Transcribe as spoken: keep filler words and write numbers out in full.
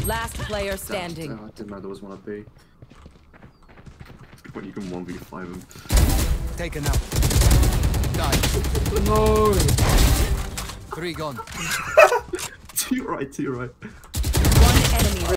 Last player standing. Oh, I didn't know there was one at B. When you can one v five him. Taken out. Nine. No! Three gone. Two right, two right. One enemy.